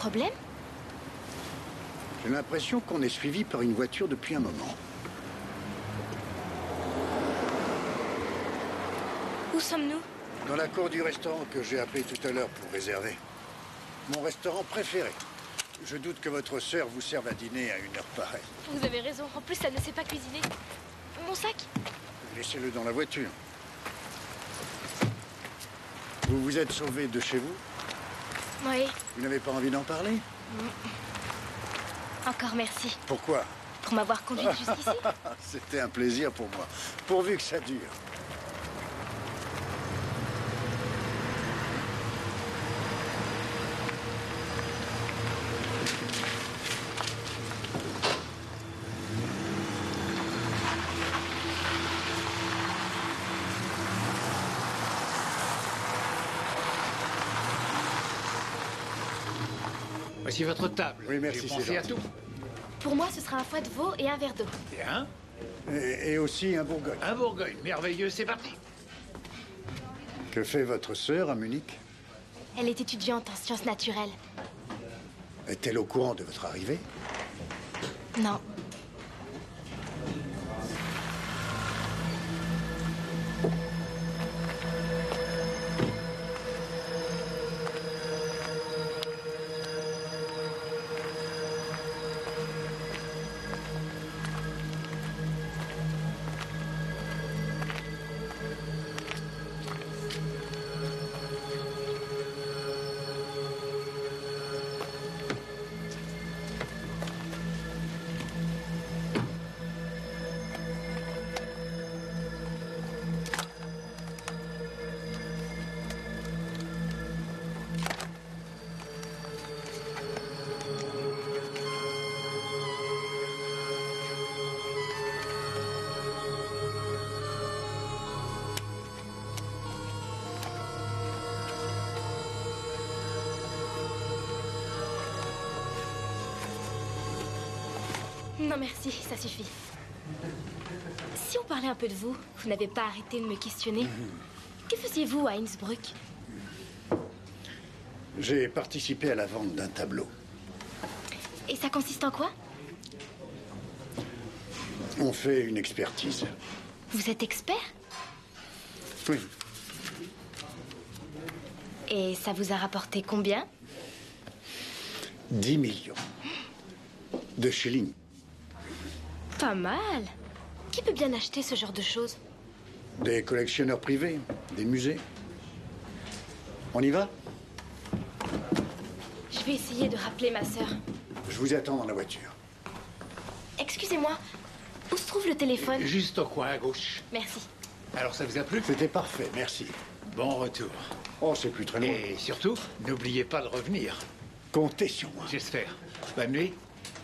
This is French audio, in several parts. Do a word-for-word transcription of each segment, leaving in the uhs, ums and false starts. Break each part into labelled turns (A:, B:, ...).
A: problème?
B: J'ai l'impression qu'on est suivi par une voiture depuis un moment.
A: Où sommes-nous?
B: Dans la cour du restaurant que j'ai appelé tout à l'heure pour réserver. Mon restaurant préféré. Je doute que votre sœur vous serve à dîner à une heure pareille.
A: Vous avez raison. En plus, elle ne sait pas cuisiner. Mon sac?
B: Laissez-le dans la voiture. Vous vous êtes sauvé de chez vous?
A: Oui.
B: Vous n'avez pas envie d'en parler?
A: Encore merci.
B: Pourquoi?
A: Pour m'avoir conduite jusqu'ici.
B: C'était un plaisir pour moi. Pourvu que ça dure.
C: Voici votre table.
B: Oui, merci,
C: J'ai
B: c'est
C: pensé à
B: gentil.
C: tout.
A: Pour moi, ce sera un foie de veau et un verre d'eau.
C: Bien.
B: Et, et aussi un Bourgogne.
C: Un Bourgogne, merveilleux, c'est parti.
B: Que fait votre sœur à Munich?
A: Elle est étudiante en sciences naturelles.
B: Est-elle au courant de votre arrivée?
A: Non. Non, merci, ça suffit. Si on parlait un peu de vous, vous n'avez pas arrêté de me questionner. Que faisiez-vous à Innsbruck?
B: J'ai participé à la vente d'un tableau.
A: Et ça consiste en quoi?
B: On fait une expertise.
A: Vous êtes expert?
B: Oui.
A: Et ça vous a rapporté combien?
B: dix millions. De shillings.
A: Pas mal. Qui peut bien acheter ce genre de choses?
B: Des collectionneurs privés, des musées. On y va?
A: Je vais essayer de rappeler ma sœur.
B: Je vous attends dans la voiture.
A: Excusez-moi, où se trouve le téléphone?
C: Juste au coin à gauche.
A: Merci.
C: Alors, ça vous a plu?
B: C'était parfait, merci.
C: Bon retour.
B: Oh, c'est plus très loin.
C: Et surtout, n'oubliez pas de revenir.
B: Comptez sur moi.
C: J'espère. Bonne nuit.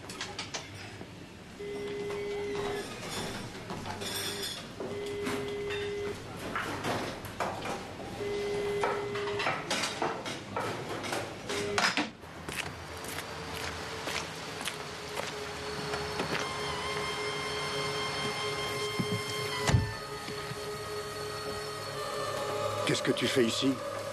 B: Qu'est-ce que tu fais ici?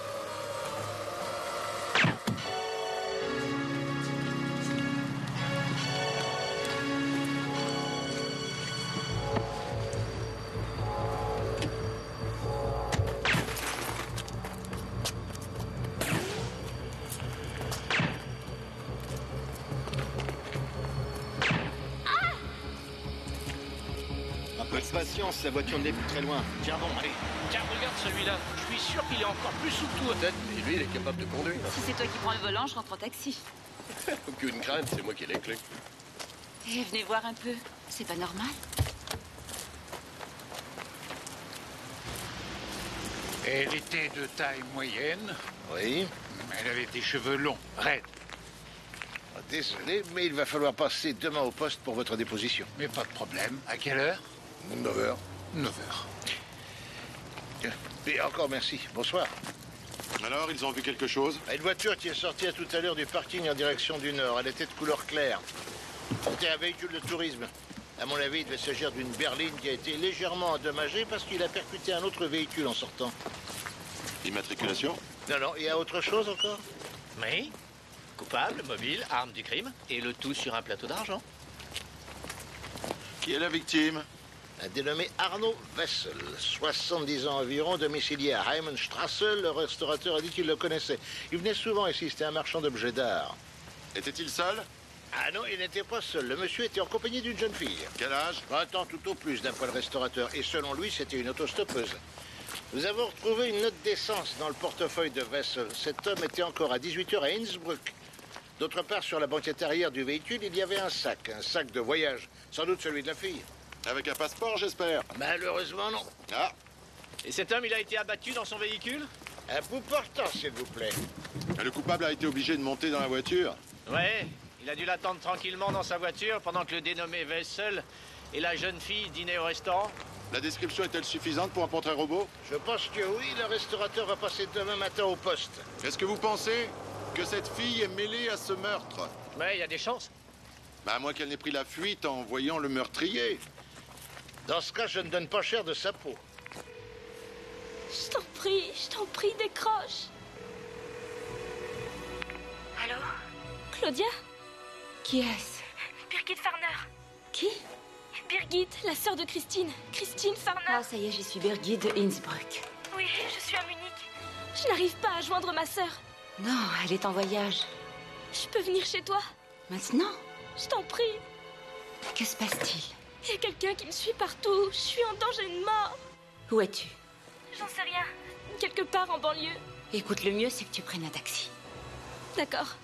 D: Un peu de patience, la voiture n'est plus très loin.
E: Tiens bon, allez. Tiens, regarde celui-là. Je suis sûr qu'il est encore plus sous tout.
D: Peut-être, mais lui, il est capable de conduire.
F: Si c'est toi qui prends le volant, je rentre en taxi.
D: Aucune crainte, c'est moi qui ai les clés.
F: Eh, venez voir un peu. C'est pas normal.
C: Elle était de taille moyenne.
D: Oui.
C: Elle avait des cheveux longs, raides.
D: Ah, désolé, mais il va falloir passer demain au poste pour votre déposition.
C: Mais pas de problème. À quelle heure?
D: neuf heures.
C: neuf heures.
D: Et encore merci. Bonsoir.
G: Alors, ils ont vu quelque chose?
D: Une voiture qui est sortie à tout à l'heure du parking en direction du nord. Elle était de couleur claire. C'était un véhicule de tourisme. À mon avis, il devait s'agir d'une berline qui a été légèrement endommagée parce qu'il a percuté un autre véhicule en sortant.
G: Immatriculation?
D: Non, non, il y a autre chose encore?
E: Oui. Coupable, mobile, arme du crime, et le tout sur un plateau d'argent.
G: Qui est la victime?
D: Un dénommé Arnaud Wessel, soixante-dix ans environ, domicilié à Heimannstrasse. Le restaurateur a dit qu'il le connaissait. Il venait souvent ici, c'était un marchand d'objets d'art.
G: Était-il seul?
D: Ah non, il n'était pas seul. Le monsieur était en compagnie d'une jeune fille.
G: Quel âge?
D: vingt ans tout au plus, d'après le restaurateur. Et selon lui, c'était une autostoppeuse. Nous avons retrouvé une note d'essence dans le portefeuille de Wessel. Cet homme était encore à dix-huit heures à Innsbruck. D'autre part, sur la banquette arrière du véhicule, il y avait un sac. Un sac de voyage. Sans doute celui de la fille.
G: Avec un passeport, j'espère.
D: Malheureusement, non.
G: Ah,
E: Et cet homme, il a été abattu dans son véhicule?
D: Un bout portant, s'il vous plaît.
G: le coupable a été obligé de monter dans la voiture.
E: Ouais, il a dû l'attendre tranquillement dans sa voiture pendant que le dénommé Wessel et la jeune fille dînaient au restaurant.
G: La description est-elle suffisante pour un portrait robot?
D: Je pense que oui, le restaurateur va passer demain matin au poste.
G: Est-ce que vous pensez que cette fille est mêlée à ce meurtre?
E: Ouais, il y a des chances.
G: Bah, à moins qu'elle n'ait pris la fuite en voyant le meurtrier.
D: Dans ce cas, je ne donne pas cher de sa peau.
A: Je t'en prie, je t'en prie, décroche. Allô? Claudia?
F: Qui est-ce?
A: Birgit Farner.
F: Qui?
A: Birgit, la sœur de Christine. Christine Farner.
F: Ah, ça y est, j'y suis Birgit de Innsbruck.
A: Oui, je suis à Munich. Je n'arrive pas à joindre ma sœur.
F: Non, elle est en voyage.
A: Je peux venir chez toi?
F: Maintenant?
A: Je t'en prie.
F: Que se passe-t-il?
A: Il y a quelqu'un qui me suit partout. Je suis en danger de mort.
F: Où es-tu?
A: J'en sais rien. Quelque part en banlieue.
F: Écoute, le mieux, c'est que tu prennes un taxi.
A: D'accord.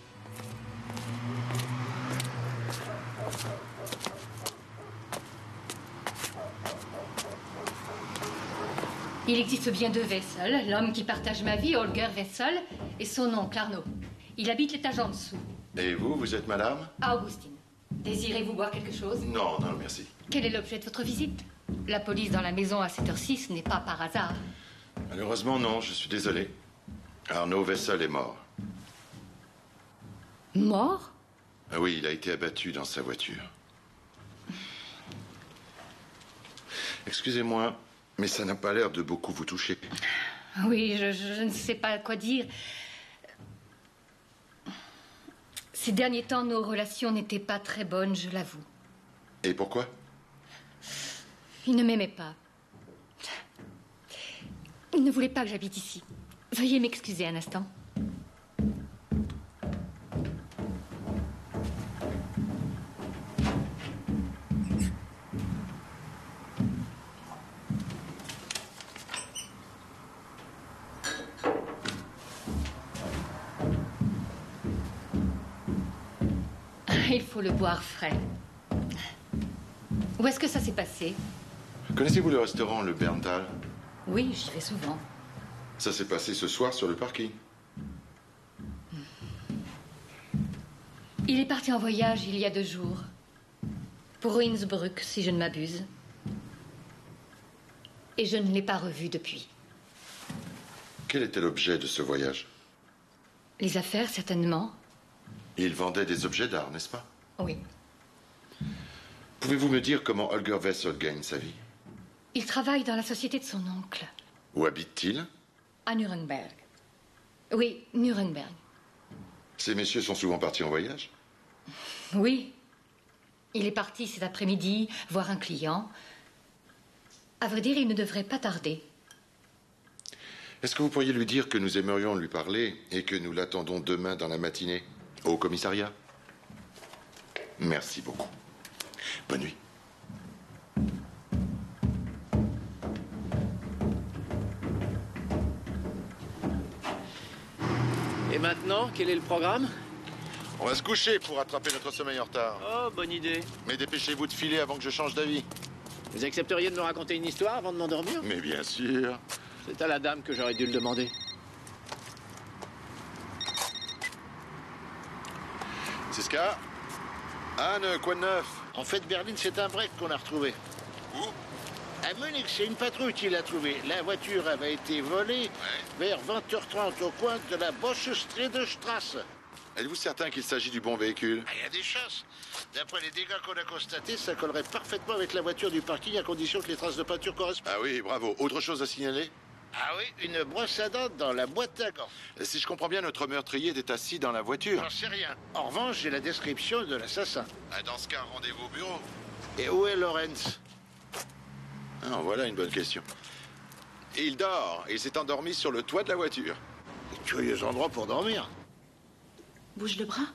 H: Il existe bien deux Wessel, l'homme qui partage ma vie, Holger Wessel, et son oncle Arnaud. Il habite l'étage en dessous.
G: Et vous, vous êtes madame?
H: Augustine. Désirez-vous boire quelque chose?
G: Non, non, merci.
H: Quel est l'objet de votre visite? La police dans la maison à cette heure-ci, ce n'est pas par hasard.
G: Malheureusement, non, je suis désolé. Arnaud Wessel est mort.
H: Mort?
G: Ah oui, il a été abattu dans sa voiture. Excusez-moi, mais ça n'a pas l'air de beaucoup vous toucher.
H: Oui, je, je- je ne sais pas quoi dire. Ces derniers temps, nos relations n'étaient pas très bonnes, je l'avoue.
G: Et pourquoi?
H: Il ne m'aimait pas. Il ne voulait pas que j'habite ici. Veuillez m'excuser un instant. Il faut le boire frais. Où est-ce que ça s'est passé?
G: Connaissez-vous le restaurant Le Berntal?
H: Oui, j'y vais souvent.
G: Ça s'est passé ce soir sur le parking.
H: Il est parti en voyage il y a deux jours. Pour Innsbruck, si je ne m'abuse. Et je ne l'ai pas revu depuis.
G: Quel était l'objet de ce voyage?
H: Les affaires, certainement.
G: Il vendait des objets d'art, n'est-ce pas?
H: Oui.
G: Pouvez-vous me dire comment Holger Wessel gagne sa vie?
H: Il travaille dans la société de son oncle,
G: Où habite-t-il?
H: à Nuremberg. Oui, Nuremberg.
G: Ces messieurs sont souvent partis en voyage?
H: Oui. Il est parti cet après-midi voir un client. À vrai dire, il ne devrait pas tarder.
G: Est-ce que vous pourriez lui dire que nous aimerions lui parler et que nous l'attendons demain dans la matinée, au commissariat? Merci beaucoup. Bonne nuit.
E: Et maintenant, quel est le programme?
G: On va se coucher pour rattraper notre sommeil en retard.
E: Oh, bonne idée.
G: Mais dépêchez-vous de filer avant que je change d'avis.
E: Vous accepteriez de me raconter une histoire avant de m'endormir?
G: Mais bien sûr.
E: C'est à la dame que j'aurais dû le demander.
G: Siska? Anne, quoi de neuf?
D: En fait, Berlin, c'est un break qu'on a retrouvé.
G: Où?
D: À Munich, c'est une patrouille qui l'a trouvé. La voiture avait été volée vers vingt heures trente au coin de la Boschstredestrasse.
G: Êtes-vous certain qu'il s'agit du bon véhicule?
D: Ah, il y a des chances. D'après les dégâts qu'on a constatés, ça collerait parfaitement avec la voiture du parking à condition que les traces de peinture correspondent.
G: Ah oui, bravo. Autre chose à signaler?
D: Ah oui, une brosse à dents dans la boîte à gants.
G: Si je comprends bien, notre meurtrier était assis dans la voiture.
D: J'en sais rien. En revanche, j'ai la description de l'assassin.
G: Ah, dans ce cas, rendez-vous au bureau.
D: Et où est Lawrence?
G: Ah, voilà une bonne question. Il dort. Il s'est endormi sur le toit de la voiture.
D: Curieux endroit pour dormir.
F: Bouge le bras.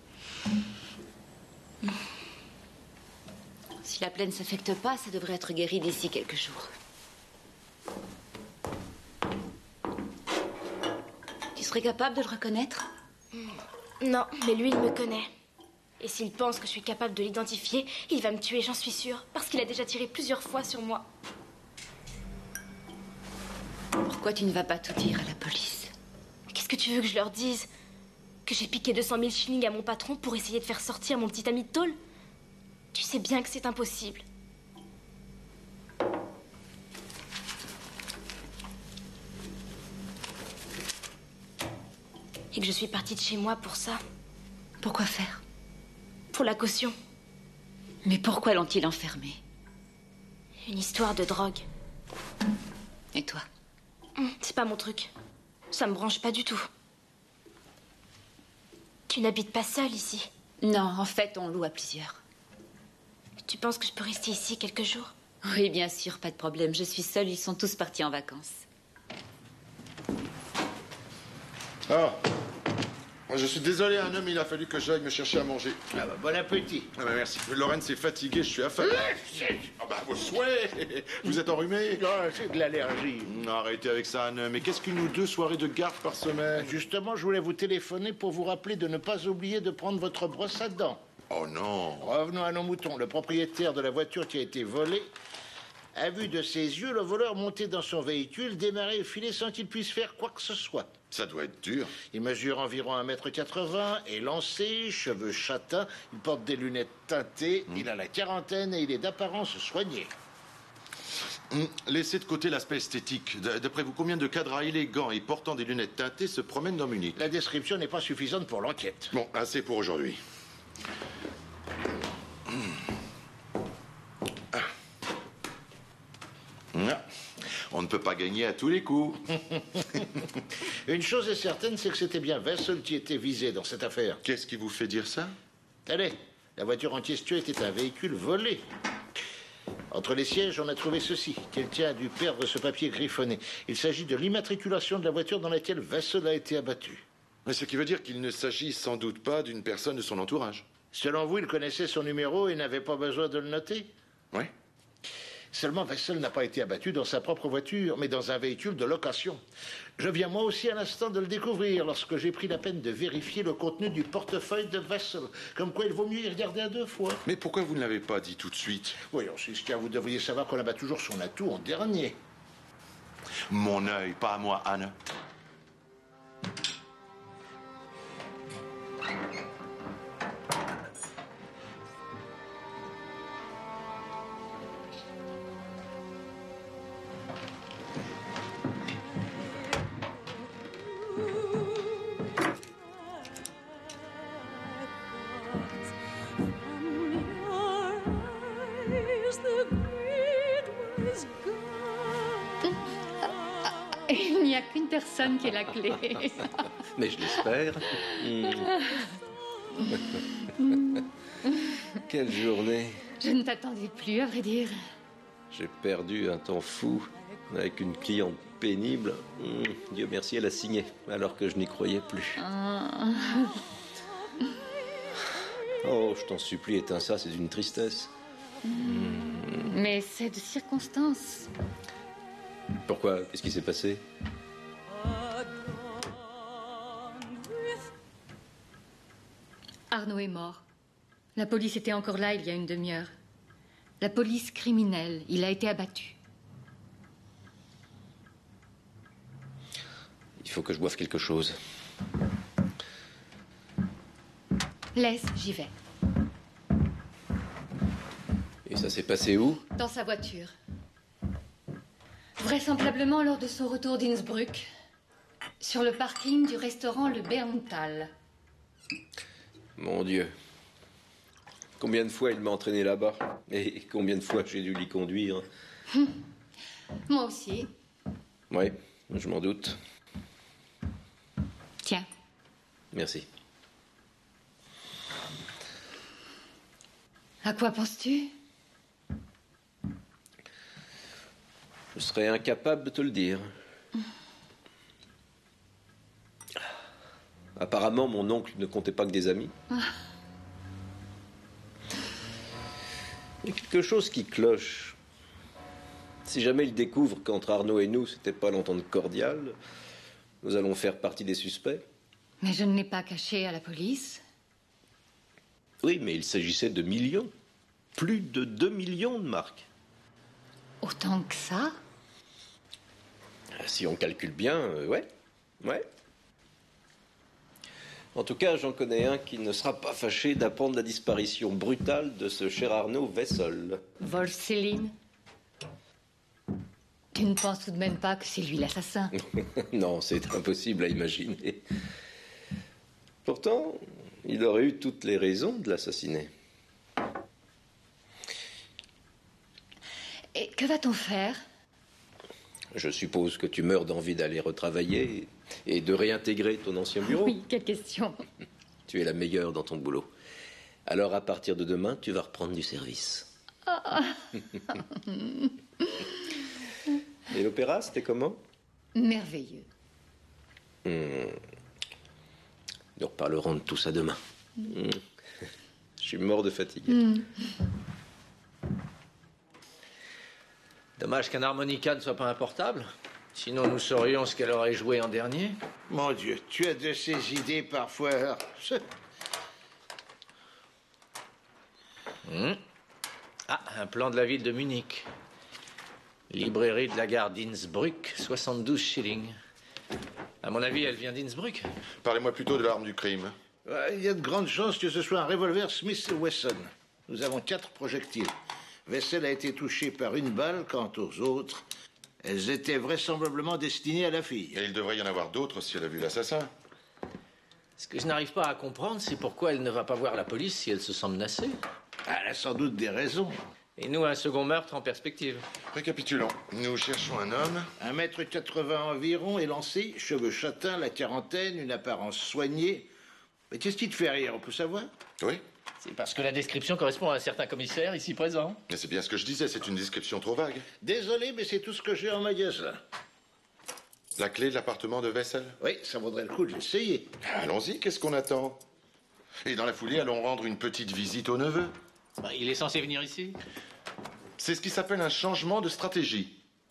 F: Si la plaie ne s'affecte pas, ça devrait être guéri d'ici quelques jours. Tu serais capable de le reconnaître?
A: Non, mais lui, il me connaît. Et s'il pense que je suis capable de l'identifier, il va me tuer, j'en suis sûre. Parce qu'il a déjà tiré plusieurs fois sur moi.
F: Pourquoi tu ne vas pas tout dire à la police?
A: Qu'est-ce que tu veux que je leur dise? Que j'ai piqué deux cent mille shillings à mon patron pour essayer de faire sortir mon petit ami de tôle? Tu sais bien que c'est impossible. Et que je suis partie de chez moi pour ça.
F: Pourquoi faire?
A: Pour la caution.
F: Mais pourquoi l'ont-ils enfermé?
A: Une histoire de drogue.
F: Et toi?
A: Hum, c'est pas mon truc. Ça me branche pas du tout. Tu n'habites pas seule ici?
F: Non, en fait, on loue à plusieurs.
A: Tu penses que je peux rester ici quelques jours?
F: Oui, bien sûr, pas de problème. Je suis seule, ils sont tous partis en vacances.
G: Ah, je suis désolé, un homme, il a fallu que j'aille me chercher à manger.
D: Ah bah, bon appétit.
G: Ah bah merci. Lawrence est fatigué, je suis affamé. Ah bah vos souhaits. Vous êtes enrhumé?
D: Non, c'est de l'allergie.
G: Arrêtez avec ça, un homme. Mais qu'est-ce qu'une ou deux soirées de garde par semaine?
D: Justement, je voulais vous téléphoner pour vous rappeler de ne pas oublier de prendre votre brosse à dents.
G: Oh non.
D: Revenons à nos moutons. Le propriétaire de la voiture qui a été volée a vu de ses yeux le voleur monter dans son véhicule, démarrer et filer sans qu'il puisse faire quoi que ce soit.
G: Ça doit être dur.
D: Il mesure environ un mètre quatre-vingts, est lancé, cheveux châtains, il porte des lunettes teintées, mmh. il a la quarantaine et il est d'apparence soignée.
G: Mmh. Laissez de côté l'aspect esthétique. D'après vous, combien de cadres élégants et portant des lunettes teintées se promènent dans Munich?
D: La description n'est pas suffisante pour l'enquête.
G: Bon, assez pour aujourd'hui. Ah. Ah. On ne peut pas gagner à tous les coups.
D: Une chose est certaine, c'est que c'était bien Wessel qui était visé dans cette affaire.
G: Qu'est-ce qui vous fait dire ça?
D: Allez, la voiture en question était un véhicule volé. Entre les sièges, on a trouvé ceci. Quelqu'un a dû perdre ce papier griffonné. Il s'agit de l'immatriculation de la voiture dans laquelle Wessel a été abattu.
G: Mais ce qui veut dire qu'il ne s'agit sans doute pas d'une personne de son entourage.
D: Selon vous, il connaissait son numéro et n'avait pas besoin de le noter?
G: Oui.
D: Seulement, Wessel n'a pas été abattu dans sa propre voiture, mais dans un véhicule de location. Je viens moi aussi à l'instant de le découvrir lorsque j'ai pris la peine de vérifier le contenu du portefeuille de Wessel. Comme quoi, il vaut mieux y regarder à deux fois.
G: Mais pourquoi vous ne l'avez pas dit tout de suite?
D: Voyons, c'est ce car vous devriez savoir qu'on abat toujours son atout en dernier.
G: Mon œil, pas à moi, Anne.
H: Il n'y a qu'une personne qui est la clé.
I: Mais je l'espère. Mmh. Quelle journée.
H: Je ne t'attendais plus, à vrai dire.
I: J'ai perdu un temps fou avec une cliente pénible. Mmh. Dieu merci, elle a signé, alors que je n'y croyais plus.
H: Ah.
I: Oh, je t'en supplie, éteins ça, c'est une tristesse.
H: Mmh. Mais c'est de circonstance.
I: Pourquoi? Qu'est-ce qui s'est passé?
H: Arnaud est mort. La police était encore là il y a une demi-heure. La police criminelle. Il a été abattu.
I: Il faut que je boive quelque chose.
H: Laisse, j'y vais.
I: Et ça s'est passé où?
H: Dans sa voiture. Vraisemblablement lors de son retour d'Innsbruck, sur le parking du restaurant Le Berntal.
I: Mon Dieu. Combien de fois il m'a entraîné là-bas? Et combien de fois j'ai dû l'y conduire?
H: Hum. Moi aussi.
I: Oui, je m'en doute.
H: Tiens.
I: Merci.
H: À quoi penses-tu?
I: Je serais incapable de te le dire. Apparemment, mon oncle ne comptait pas que des amis.
H: Ah.
I: Il y a quelque chose qui cloche. Si jamais il découvre qu'entre Arnaud et nous, c'était pas l'entente cordiale, nous allons faire partie des suspects.
H: Mais je ne l'ai pas caché à la police.
I: Oui, mais il s'agissait de millions. Plus de deux millions de marques.
H: Autant que ça?
I: Si on calcule bien, euh, ouais. Ouais. En tout cas, j'en connais un qui ne sera pas fâché d'apprendre la disparition brutale de ce cher Arnaud Wessel.
H: Wolf Céline? Tu ne penses tout de même pas que c'est lui l'assassin?
I: Non, c'est impossible à imaginer. Pourtant, il aurait eu toutes les raisons de l'assassiner.
H: Et que va-t-on faire?
I: Je suppose que tu meurs d'envie d'aller retravailler et de réintégrer ton ancien bureau.
H: Oui, quelle question.
I: Tu es la meilleure dans ton boulot. Alors, à partir de demain, tu vas reprendre du service.
H: Ah.
I: Et l'opéra, c'était comment?
H: Merveilleux.
I: Hmm. Nous reparlerons de tout ça demain. Hmm. Je suis mort de fatigue.
H: Mm.
E: Dommage qu'un harmonica ne soit pas un portable. Sinon, nous saurions ce qu'elle aurait joué en dernier.
D: Mon Dieu, tu as de ces idées parfois.
E: Mmh. Ah, un plan de la ville de Munich. Librairie de la gare d'Innsbruck, soixante-douze shillings. À mon avis, elle vient d'Innsbruck.
G: Parlez-moi plutôt de l'arme du crime.
D: Ouais, il y a de grandes chances que ce soit un revolver Smith et Wesson. Nous avons quatre projectiles. Wessel a été touché par une balle, quant aux autres, elles étaient vraisemblablement destinées à la fille.
G: Et il devrait y en avoir d'autres si elle a vu l'assassin.
E: Ce que je n'arrive pas à comprendre, c'est pourquoi elle ne va pas voir la police si elle se sent menacée.
D: Elle a sans doute des raisons.
E: Et nous, un second meurtre en perspective.
G: Récapitulons. Nous cherchons un homme.
D: Un mètre quatre-vingts environ, élancé, cheveux châtains, la quarantaine, une apparence soignée. Mais qu'est-ce qui te fait rire, on peut savoir?
G: Oui.
E: C'est parce que la description correspond à un certain commissaire ici présent.
G: Mais c'est bien ce que je disais, c'est une description trop vague.
D: Désolé, mais c'est tout ce que j'ai en magasin.
G: La clé de l'appartement de Wessel?
D: Oui, ça vaudrait le coup de l'essayer.
G: Allons-y, qu'est-ce qu'on attend? Et dans la foulée, allons rendre une petite visite au neveu.
E: Bah, il est censé venir ici.
G: C'est ce qui s'appelle un changement de stratégie.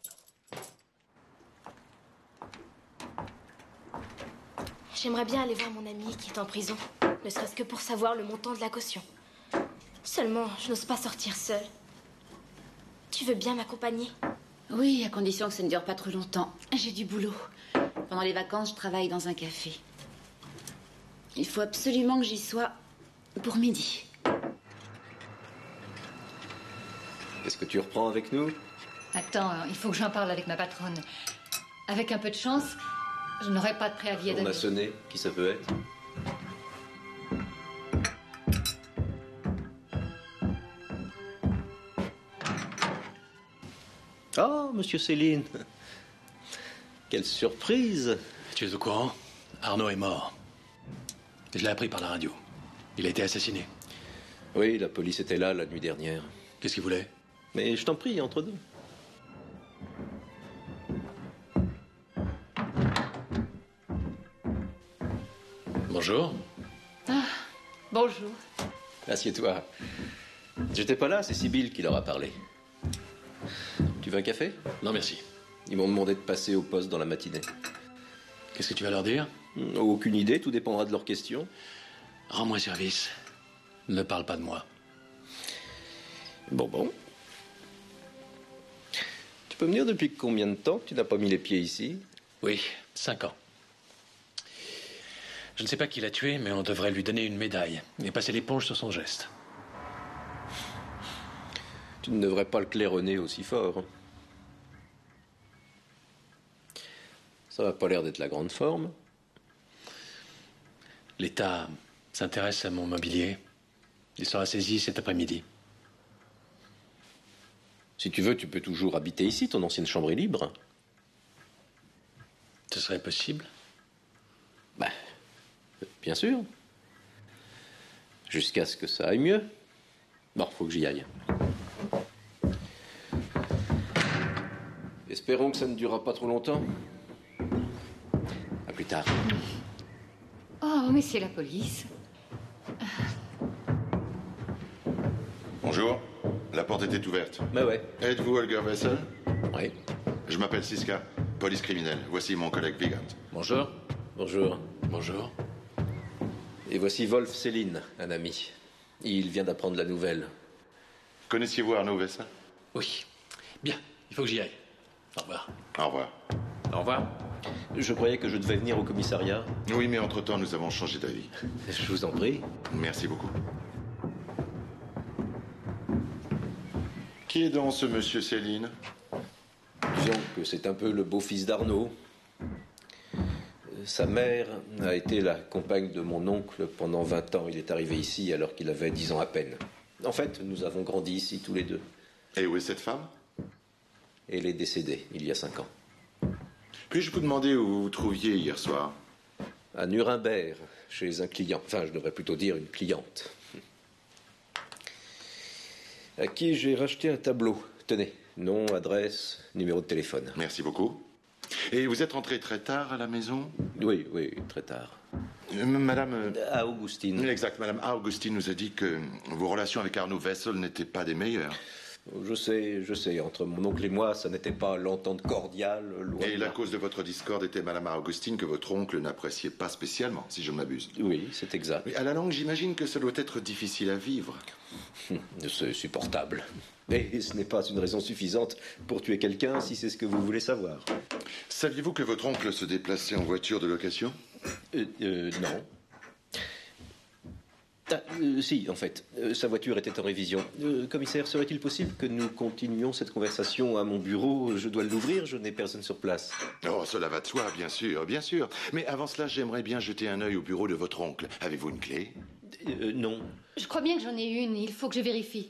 A: J'aimerais bien aller voir mon ami qui est en prison, ne serait-ce que pour savoir le montant de la caution. Seulement, je n'ose pas sortir seule. Tu veux bien m'accompagner?
F: Oui, à condition que ça ne dure pas trop longtemps. J'ai du boulot. Pendant les vacances, je travaille dans un café. Il faut absolument que j'y sois pour midi.
I: Est-ce que tu reprends avec nous?
H: Attends, il faut que j'en parle avec ma patronne. Avec un peu de chance, je n'aurai pas de préavis à
I: On
H: donner.
I: a sonné. Qui ça peut être? Oh, monsieur Céline. Quelle surprise.
J: Tu es au courant? Arnaud est mort. Je l'ai appris par la radio. Il a été assassiné.
I: Oui, la police était là la nuit dernière.
J: Qu'est-ce qu'il voulait?
I: Mais je t'en prie, entre nous.
J: Bonjour.
H: Ah, bonjour.
I: Assieds-toi. J'étais pas là, c'est Sibylle qui leur a parlé. Tu veux un café?
J: Non, merci.
I: Ils m'ont demandé de passer au poste dans la matinée.
J: Qu'est-ce que tu vas leur dire?
I: Aucune idée, tout dépendra de leurs questions.
J: Rends-moi service. Ne parle pas de moi.
I: Bon, bon. Tu peux me dire depuis combien de temps que tu n'as pas mis les pieds ici?
J: Oui, cinq ans. Je ne sais pas qui l'a tué, mais on devrait lui donner une médaille et passer l'éponge sur son geste.
I: Tu ne devrais pas le claironner aussi fort. Ça n'a pas l'air d'être la grande forme.
J: L'État s'intéresse à mon mobilier. Il sera saisi cet après-midi.
I: Si tu veux, tu peux toujours habiter ici. Ton ancienne chambre est libre.
J: Ce serait possible?
I: Bah, bien sûr. Jusqu'à ce que ça aille mieux. Bon, faut que j'y aille. Espérons que ça ne durera pas trop longtemps. À plus tard.
H: Oh, mais c'est la police.
G: Bonjour. La porte était ouverte.
I: Bah ouais.
G: Êtes-vous Holger Wessel?
I: Oui.
G: Je m'appelle Siska, police criminelle. Voici mon collègue Vigant.
E: Bonjour.
I: Bonjour.
J: Bonjour.
I: Et voici Wolf Céline, un ami. Il vient d'apprendre la nouvelle.
G: Connaissiez-vous Arnaud Wessel?
J: Oui. Bien, il faut que j'y aille. Au revoir.
G: Au revoir.
E: Au revoir.
I: Je croyais que je devais venir au commissariat.
G: Oui, mais entre-temps, nous avons changé d'avis.
I: Je vous en prie.
G: Merci beaucoup. Qui est donc ce monsieur Céline?
I: Disons que c'est un peu le beau-fils d'Arnaud. Sa mère a été la compagne de mon oncle pendant vingt ans. Il est arrivé ici alors qu'il avait dix ans à peine. En fait, nous avons grandi ici tous les deux.
G: Et où est cette femme?
I: Elle est décédée il y a cinq ans.
G: Puis-je vous demander où vous vous trouviez hier soir?
I: À Nuremberg, chez un client. Enfin, je devrais plutôt dire une cliente. À qui j'ai racheté un tableau. Tenez, nom, adresse, numéro de téléphone.
G: Merci beaucoup. Et vous êtes rentré très tard à la maison?
I: Oui, oui, très tard.
G: Euh, Madame... euh,
I: À Augustine.
G: Exact, Madame Augustine nous a dit que vos relations avec Arnaud Wessel n'étaient pas des meilleures.
I: Je sais, je sais. Entre mon oncle et moi, ça n'était pas l'entente cordiale. Loin
G: Et
I: de
G: la
I: là.
G: cause de votre discorde était Madame Augustine que votre oncle n'appréciait pas spécialement, si je ne m'abuse.
I: Oui, c'est exact.
G: Mais à la longue, j'imagine que ça doit être difficile à vivre.
I: C'est supportable. Mais ce n'est pas une raison suffisante pour tuer quelqu'un si c'est ce que vous voulez savoir.
G: Saviez-vous que votre oncle se déplaçait en voiture de location?
I: Euh, euh, non. Ah, euh, si, en fait. Euh, sa voiture était en révision. Euh, commissaire, serait-il possible que nous continuions cette conversation à mon bureau? Je dois l'ouvrir, je n'ai personne sur place.
G: Oh, cela va de soi, bien sûr, bien sûr. Mais avant cela, j'aimerais bien jeter un œil au bureau de votre oncle. Avez-vous une clé?
I: Euh, non.
H: Je crois bien que j'en ai une. Il faut que je vérifie.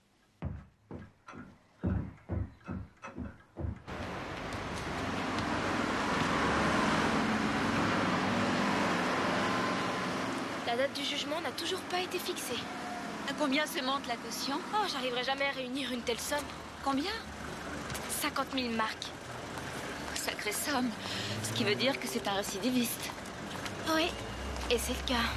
A: La date du jugement n'a toujours pas été fixée.
F: À combien se monte la caution?
A: Oh, j'arriverai jamais à réunir une telle somme.
F: Combien?
A: cinquante mille marks.
F: Sacrée somme. Ce qui veut dire que c'est un récidiviste.
A: Oui, et c'est le cas.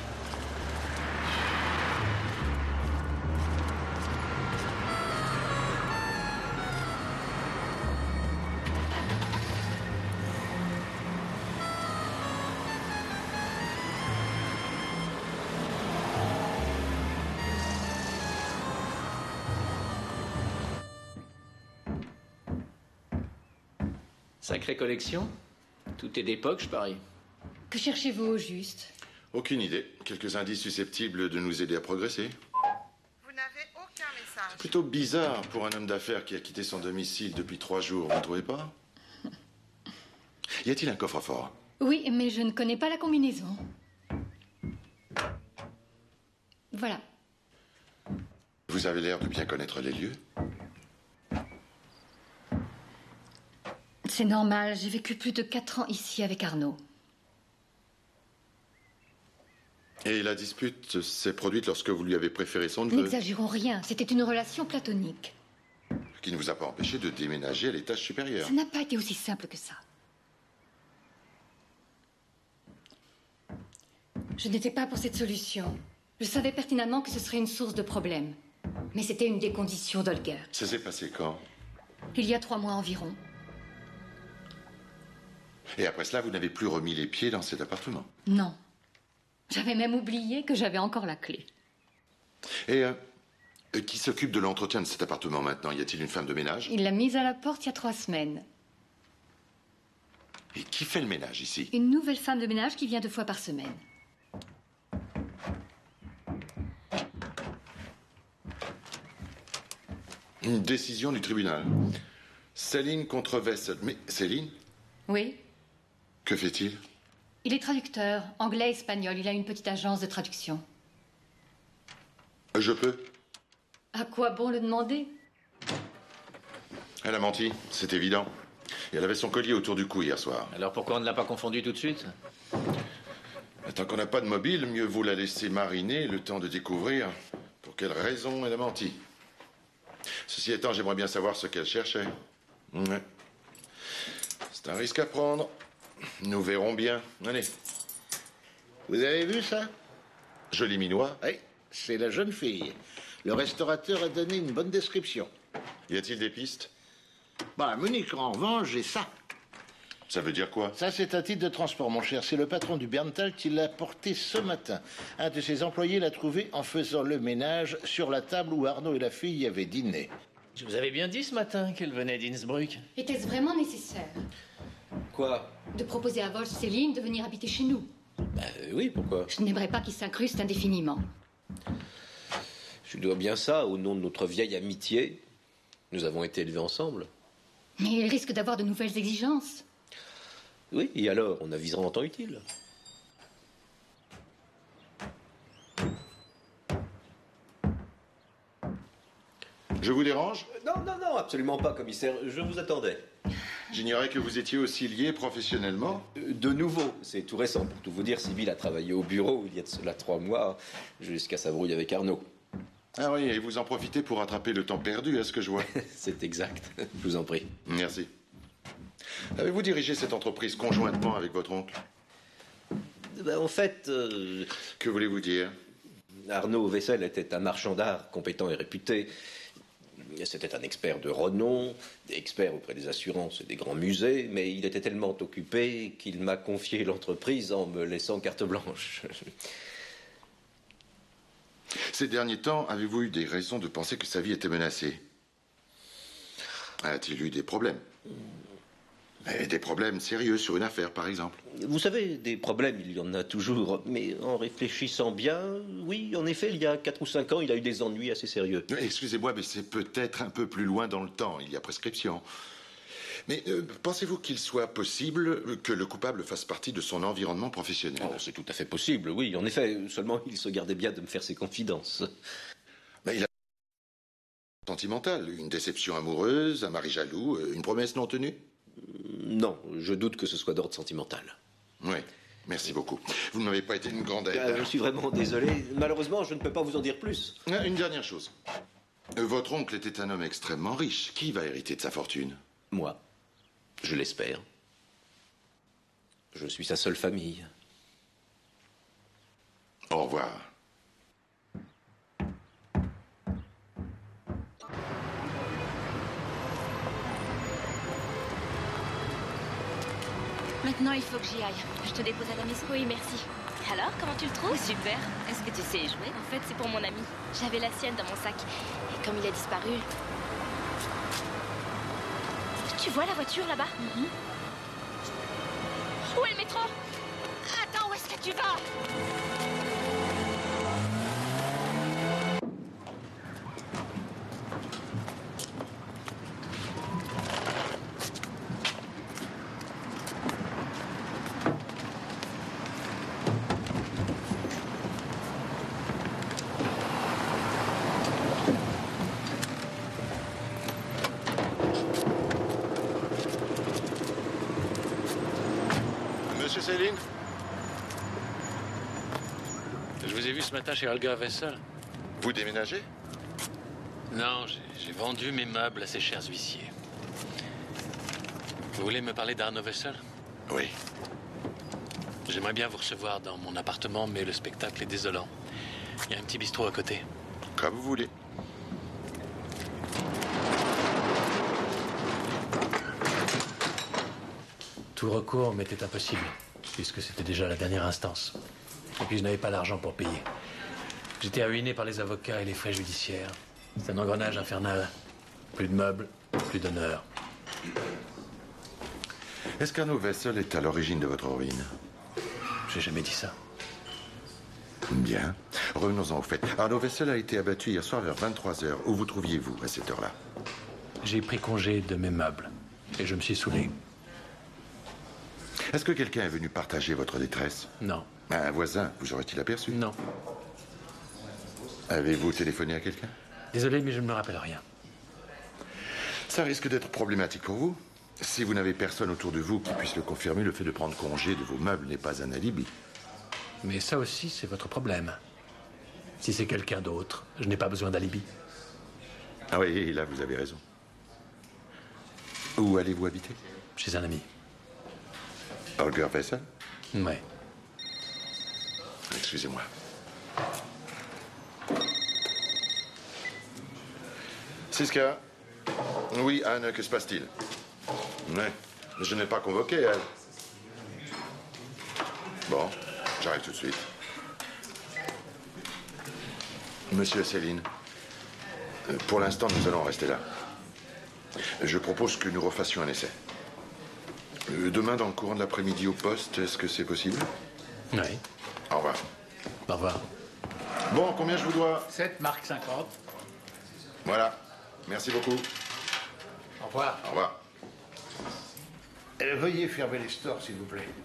E: Sacrée collection. Tout est d'époque, je parie.
H: Que cherchez-vous au juste?
G: Aucune idée. Quelques indices susceptibles de nous aider à progresser.
K: Vous n'avez aucun message.
G: Plutôt bizarre pour un homme d'affaires qui a quitté son domicile depuis trois jours, vous ne trouvez pas? Y a-t-il un coffre-fort?
H: Oui, mais je ne connais pas la combinaison. Voilà.
G: Vous avez l'air de bien connaître les lieux.
H: C'est normal, j'ai vécu plus de quatre ans ici avec Arnaud.
G: Et la dispute s'est produite lorsque vous lui avez préféré son neveu,
H: N'exagérons rien, c'était une relation platonique.
G: qui ne vous a pas empêché de déménager à l'étage supérieur.
H: Ça n'a pas été aussi simple que ça. Je n'étais pas pour cette solution. Je savais pertinemment que ce serait une source de problème. Mais c'était une des conditions d'Holger.
G: Ça s'est passé quand?
H: Il y a trois mois environ.
G: Et après cela, vous n'avez plus remis les pieds dans cet appartement.
H: Non. J'avais même oublié que j'avais encore la clé.
G: Et euh, euh, qui s'occupe de l'entretien de cet appartement maintenant? Y a-t-il une femme de ménage?
H: Il l'a mise à la porte il y a trois semaines.
G: Et qui fait le ménage ici?
H: Une nouvelle femme de ménage qui vient deux fois par semaine.
G: Une décision du tribunal. Céline contre Wessel. Mais Céline,
H: Oui.
G: que fait-il?
H: Il est traducteur, anglais-espagnol. Il a une petite agence de traduction.
G: Je peux.
H: À quoi bon le demander?
G: Elle a menti, c'est évident. Et elle avait son collier autour du cou hier soir.
E: Alors pourquoi on ne l'a pas confondu tout de suite?
G: Tant qu'on n'a pas de mobile, mieux vaut la laisser mariner le temps de découvrir pour quelle raison elle a menti. Ceci étant, j'aimerais bien savoir ce qu'elle cherchait. Ouais. C'est un risque à prendre. Nous verrons bien. Allez.
D: Vous avez vu ça?
G: Joli minois.
D: Oui, c'est la jeune fille. Le restaurateur a donné une bonne description.
G: Y a-t-il des pistes?
D: Bah, à Munich, en revanche, j'ai ça.
G: Ça veut dire quoi?
D: Ça, c'est un titre de transport, mon cher. C'est le patron du Berntal qui l'a porté ce matin. Un de ses employés l'a trouvé en faisant le ménage sur la table où Arnaud et la fille avaient dîné.
E: Je vous avais bien dit ce matin qu'elle venait d'Innsbruck.
H: Était-ce vraiment nécessaire
I: Quoi?
H: de proposer à Wolf Céline de venir habiter chez nous?
I: Bah oui, pourquoi?
H: Je n'aimerais pas qu'il s'incruste indéfiniment.
I: Je dois bien ça au nom de notre vieille amitié. Nous avons été élevés ensemble.
H: Mais il risque d'avoir de nouvelles exigences.
I: Oui, et alors, on avisera en temps utile.
G: Je vous dérange?
I: Non, non, non, absolument pas, commissaire. Je vous attendais.
G: J'ignorais que vous étiez aussi lié professionnellement.
I: De nouveau, c'est tout récent. Pour tout vous dire, Sibylle a travaillé au bureau il y a de cela trois mois, jusqu'à sa brouille avec Arnaud.
G: Ah oui, et vous en profitez pour rattraper le temps perdu, à ce que je vois.
I: C'est exact. Je vous en prie.
G: Merci. Avez-vous dirigé cette entreprise conjointement avec votre oncle?
I: Ben, en fait... euh,
G: Que voulez-vous dire?
I: Arnaud Wessel était un marchand d'art compétent et réputé. C'était un expert de renom, expert auprès des assurances et des grands musées, mais il était tellement occupé qu'il m'a confié l'entreprise en me laissant carte blanche.
G: Ces derniers temps, avez-vous eu des raisons de penser que sa vie était menacée? A-t-il eu des problèmes? Et des problèmes sérieux sur une affaire, par exemple?
I: Vous savez, des problèmes, il y en a toujours, mais en réfléchissant bien, oui, en effet, il y a quatre ou cinq ans, il a eu des ennuis assez sérieux.
G: Excusez-moi, mais c'est peut-être un peu plus loin dans le temps, il y a prescription. Mais euh, pensez-vous qu'il soit possible que le coupable fasse partie de son environnement professionnel?
I: Oh, c'est tout à fait possible, oui, en effet, seulement il se gardait bien de me faire ses confidences.
G: Mais il a... sentimental, une déception amoureuse, un mari jaloux, une promesse non tenue?
I: Non, je doute que ce soit d'ordre sentimental.
G: Oui, merci beaucoup. Vous ne m'avez pas été une grande aide.
I: Euh, je suis vraiment désolé. Malheureusement, je ne peux pas vous en dire plus.
G: Ah, une dernière chose. Euh, Votre oncle était un homme extrêmement riche. Qui va hériter de sa fortune?
I: Moi. Je l'espère. Je suis sa seule famille.
G: Au revoir.
F: Maintenant, il faut que j'y aille. Je te dépose à la maison.
A: Oui, merci. Alors, comment tu le trouves?
F: Super. Est-ce que tu sais y jouer?
A: En fait, c'est pour mon ami. J'avais la sienne dans mon sac. Et comme il a disparu... Tu vois la voiture là-bas?
F: Mm-hmm.
A: Où est le métro? Attends, où est-ce que tu vas?
G: Monsieur Céline?
J: Je vous ai vu ce matin chez Olga Wessel.
G: Vous déménagez?
J: Non, j'ai vendu mes meubles à ces chers huissiers. Vous voulez me parler d'Arnaud Wessel?
G: Oui.
J: J'aimerais bien vous recevoir dans mon appartement, mais le spectacle est désolant. Il y a un petit bistrot à côté.
G: Comme vous voulez.
J: Tout recours m'était impossible, puisque c'était déjà la dernière instance. Et puis je n'avais pas l'argent pour payer. J'étais ruiné par les avocats et les frais judiciaires. C'est un engrenage infernal. Plus de meubles, plus d'honneur.
G: Est-ce qu'Arnaud Wessel est à l'origine de votre ruine?
J: J'ai jamais dit ça.
G: Bien. Revenons-en au fait. Arnaud Wessel a été abattu hier soir vers vingt-trois heures. Où vous trouviez-vous à cette heure-là?
J: J'ai pris congé de mes meubles. Et je me suis saoulé.
G: Est-ce que quelqu'un est venu partager votre détresse?
J: Non.
G: Un voisin vous aurait-il aperçu?
J: Non.
G: Avez-vous téléphoné à quelqu'un?
J: Désolé, mais je ne me rappelle rien.
G: Ça risque d'être problématique pour vous. Si vous n'avez personne autour de vous qui puisse le confirmer, le fait de prendre congé de vos meubles n'est pas un alibi.
J: Mais ça aussi, c'est votre problème. Si c'est quelqu'un d'autre, je n'ai pas besoin d'alibi.
G: Ah oui, là, vous avez raison. Où allez-vous habiter?
J: Chez un ami.
G: Holger Wessel?
J: Ouais.
G: Excusez-moi. Siska? Oui, Anne, que se passe-t-il? Ouais, je n'ai pas convoqué, elle. Bon, j'arrive tout de suite. Monsieur Céline, pour l'instant, nous allons rester là. Je propose que nous refassions un essai. Demain, dans le courant de l'après-midi au poste, est-ce que c'est possible?
J: Oui.
G: Au revoir.
J: Au revoir.
G: Bon, combien je vous dois?
C: sept marques cinquante.
G: Voilà. Merci beaucoup.
C: Au revoir.
G: Au revoir.
D: Euh, veuillez fermer les stores, s'il vous plaît.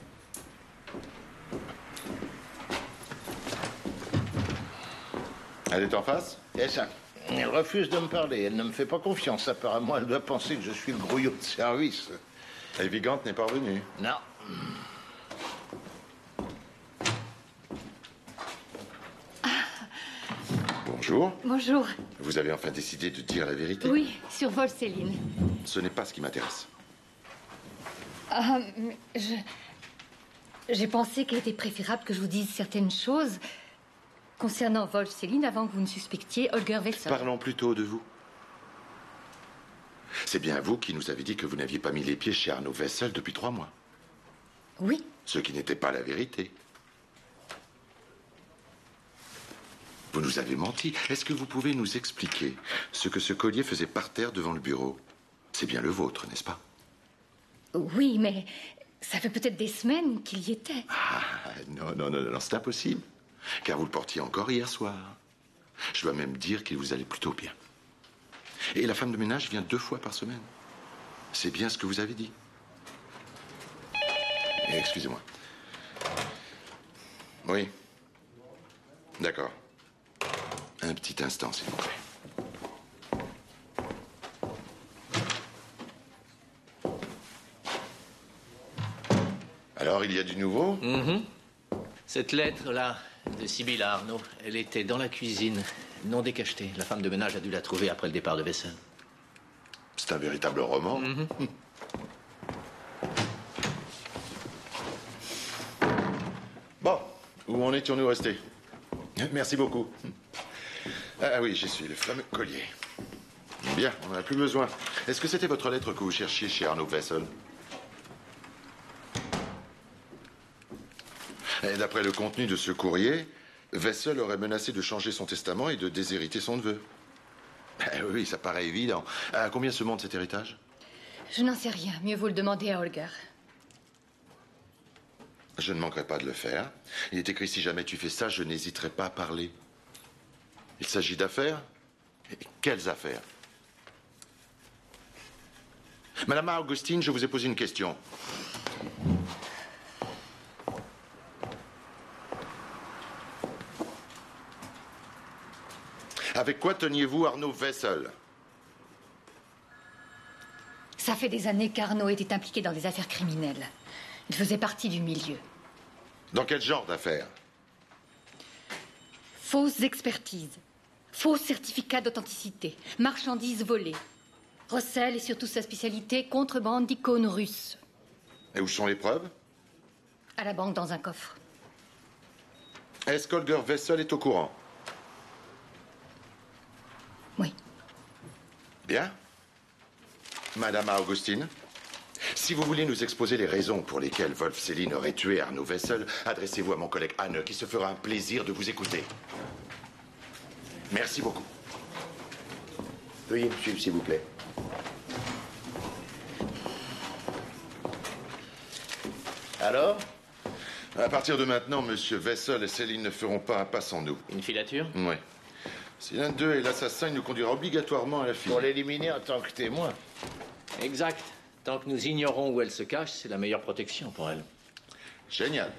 G: Elle est en face?
D: C'est ça. Elle refuse de me parler. Elle ne me fait pas confiance. Apparemment, elle doit penser que je suis le grouillot de service.
G: Et Vigante n'est pas revenue?
D: Non.
G: Bonjour.
H: Bonjour.
G: Vous avez enfin décidé de dire la vérité?
H: Oui, sur Wolf Céline.
G: Ce n'est pas ce qui m'intéresse.
H: Ah, mais je... J'ai pensé qu'il était préférable que je vous dise certaines choses concernant Wolf Céline avant que vous ne suspectiez Holger Wessel.
G: Parlons plutôt de vous. C'est bien vous qui nous avez dit que vous n'aviez pas mis les pieds chez Arnaud Wessel depuis trois mois.
H: Oui.
G: Ce qui n'était pas la vérité. Vous nous avez menti. Est-ce que vous pouvez nous expliquer ce que ce collier faisait par terre devant le bureau? C'est bien le vôtre, n'est-ce pas?
H: Oui, mais ça fait peut-être des semaines qu'il y était.
G: Ah, non, non, non, non, c'est impossible. Car vous le portiez encore hier soir. Je dois même dire qu'il vous allait plutôt bien. Et la femme de ménage vient deux fois par semaine. C'est bien ce que vous avez dit. Excusez-moi. Oui. D'accord. Un petit instant, s'il vous plaît. Alors, il y a du nouveau?
E: Mm-hmm. Cette lettre-là, de Sibylle à Arnaud, elle était dans la cuisine, non décachetée. La femme de ménage a dû la trouver après le départ de Wessel.
G: C'est un véritable roman.
E: Mm-hmm.
G: Bon, où en étions-nous restés? Merci beaucoup. Ah oui, j'y suis, le fameux collier. Bien, on n'en a plus besoin. Est-ce que c'était votre lettre que vous cherchiez chez Arnaud Wessel? Et d'après le contenu de ce courrier, Wessel aurait menacé de changer son testament et de déshériter son neveu. Eh oui, ça paraît évident. À combien se monte cet héritage?
H: Je n'en sais rien. Mieux vaut le demander à Holger.
G: Je ne manquerai pas de le faire. Il est écrit, si jamais tu fais ça, je n'hésiterai pas à parler. Il s'agit d'affaires? Et quelles affaires? Madame Augustine, je vous ai posé une question. Avec quoi teniez-vous Arnaud Wessel?
H: Ça fait des années qu'Arnaud était impliqué dans des affaires criminelles. Il faisait partie du milieu.
G: Dans quel genre d'affaires?
H: Fausses expertises, faux certificats d'authenticité, marchandises volées, recel et surtout sa spécialité, contrebande d'icônes russes.
G: Et où sont les preuves?
H: À la banque dans un coffre.
G: Est-ce qu'Holger Wessel est au courant?
H: Oui.
G: Bien. Madame Augustine, si vous voulez nous exposer les raisons pour lesquelles Wolf Céline aurait tué Arnaud Wessel, adressez-vous à mon collègue Anne, qui se fera un plaisir de vous écouter. Merci beaucoup.
D: Veuillez me suivre, s'il vous plaît. Alors?
G: À partir de maintenant, Monsieur Wessel et Céline ne feront pas un pas sans nous.
E: Une filature?
G: Oui. Si l'un d'eux est l'assassin, il nous conduira obligatoirement à la file.
D: Pour l'éliminer en tant que témoin.
E: Exact. Tant que nous ignorons où elle se cache, c'est la meilleure protection pour elle.
G: Génial.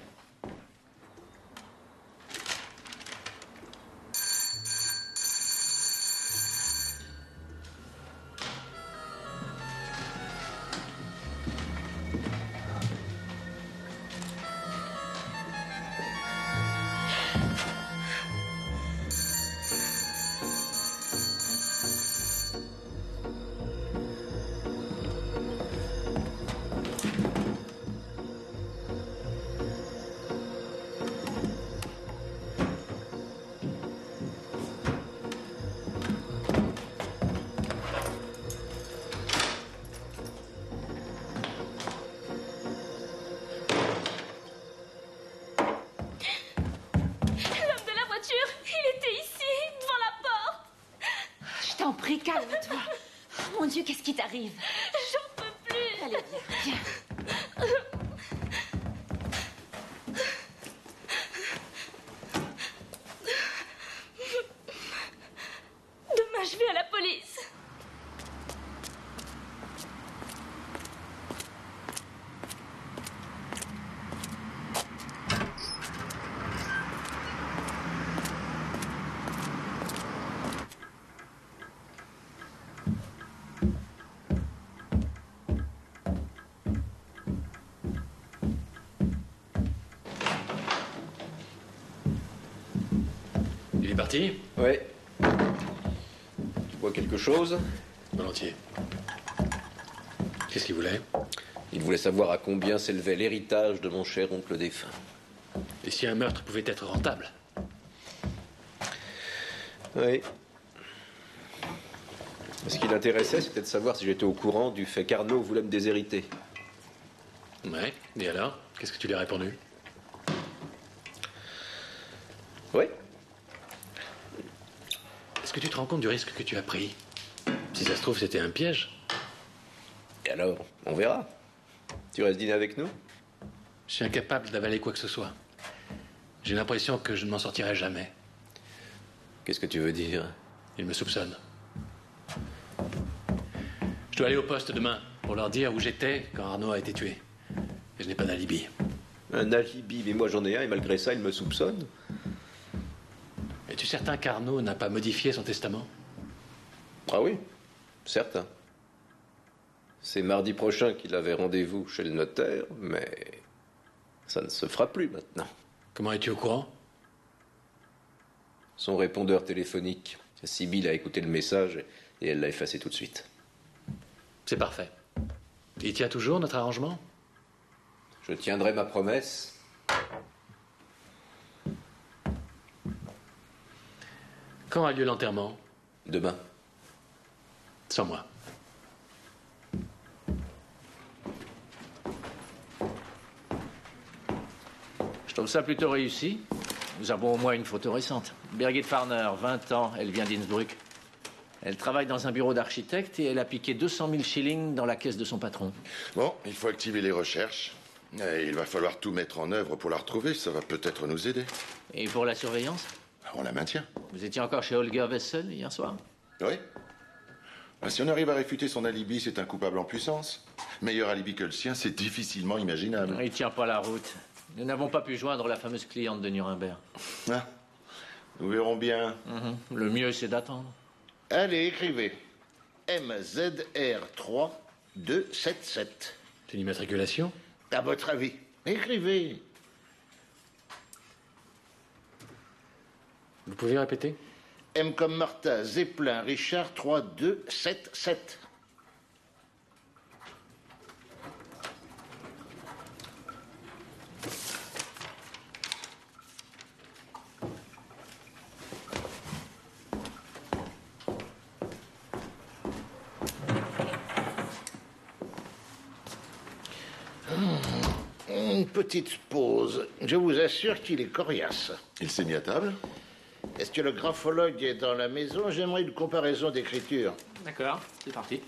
F: calme-toi. Mon Dieu, qu'est-ce qui t'arrive?
A: J'en peux plus.
F: Allez, viens, viens.
A: Demain, je vais à la police.
J: Il est parti?
I: Oui. Tu vois quelque chose?
J: Volontiers. Qu'est-ce qu'il voulait?
I: Il voulait savoir à combien s'élevait l'héritage de mon cher oncle défunt.
J: Et si un meurtre pouvait être rentable?
I: Oui. Ce qui l'intéressait, c'était de savoir si j'étais au courant du fait qu'Arnaud voulait me déshériter.
J: Ouais. Et alors? Qu'est-ce que tu lui as répondu?
I: Oui.
J: Est-ce que tu te rends compte du risque que tu as pris? Si ça se trouve, c'était un piège.
I: Et alors? On verra. Tu restes dîner avec nous?
J: Je suis incapable d'avaler quoi que ce soit. J'ai l'impression que je ne m'en sortirai jamais.
I: Qu'est-ce que tu veux dire?
J: Ils me soupçonnent. Je dois aller au poste demain pour leur dire où j'étais quand Arnaud a été tué. Et je n'ai pas d'alibi.
I: Un alibi? Mais moi j'en ai un et malgré ça, ils me soupçonnent.
J: Es-tu certain qu'Arnaud n'a pas modifié son testament?
I: Ah oui, certain. C'est mardi prochain qu'il avait rendez-vous chez le notaire, mais ça ne se fera plus maintenant.
J: Comment es-tu au courant?
I: Son répondeur téléphonique. Sibylle a écouté le message et elle l'a effacé tout de suite.
J: C'est parfait. Il tient toujours notre arrangement?
I: Je tiendrai ma promesse.
J: Quand a lieu l'enterrement?
I: Demain.
J: Sans moi.
E: Je trouve ça plutôt réussi. Nous avons au moins une photo récente. Birgit Farner, vingt ans, elle vient d'Innsbruck. Elle travaille dans un bureau d'architecte et elle a piqué deux cent mille shillings dans la caisse de son patron.
G: Bon, il faut activer les recherches. Et il va falloir tout mettre en œuvre pour la retrouver. Ça va peut-être nous aider.
E: Et pour la surveillance?
G: On la maintient.
E: Vous étiez encore chez Holger Wessel hier soir?
G: Oui. Ben, si on arrive à réfuter son alibi, c'est un coupable en puissance. Meilleur alibi que le sien, c'est difficilement imaginable.
E: Il tient pas la route. Nous n'avons pas pu joindre la fameuse cliente de Nuremberg.
G: Ah, nous verrons bien.
E: Mm-hmm. Le mieux, c'est d'attendre.
D: Allez, écrivez. M Z R trois deux sept sept.
J: C'est une immatriculation?
D: À votre avis? Écrivez.
J: Vous pouvez répéter?
D: M comme Martha, Zeppelin, Richard trois deux sept sept. Une petite pause. Je vous assure qu'il est coriace.
G: Il s'est mis à table?
D: Est-ce que le graphologue est dans la maison? J'aimerais une comparaison d'écriture.
E: D'accord, c'est parti.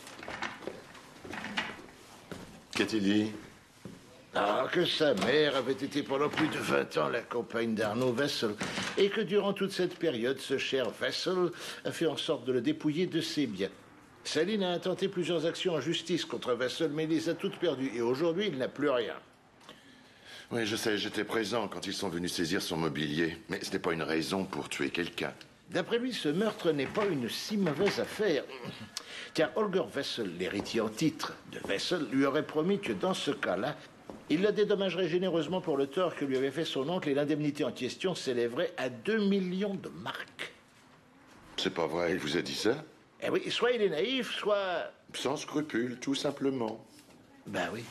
G: Qu'a-t-il dit?
D: Ah, que sa mère avait été pendant plus de vingt ans la compagne d'Arnaud Wessel, et que durant toute cette période, ce cher Wessel a fait en sorte de le dépouiller de ses biens. Céline a intenté plusieurs actions en justice contre Wessel, mais il les a toutes perdues, et aujourd'hui, il n'a plus rien.
G: Oui, je sais, j'étais présent quand ils sont venus saisir son mobilier. Mais ce n'est pas une raison pour tuer quelqu'un.
D: D'après lui, ce meurtre n'est pas une si mauvaise affaire. Car Holger Wessel, l'héritier en titre de Wessel, lui aurait promis que dans ce cas-là, il la dédommagerait généreusement pour le tort que lui avait fait son oncle et l'indemnité en question s'élèverait à deux millions de marks.
G: C'est pas vrai, il vous a dit ça?
D: Eh oui, soit il est naïf, soit...
G: Sans scrupule, tout simplement.
D: Ben oui.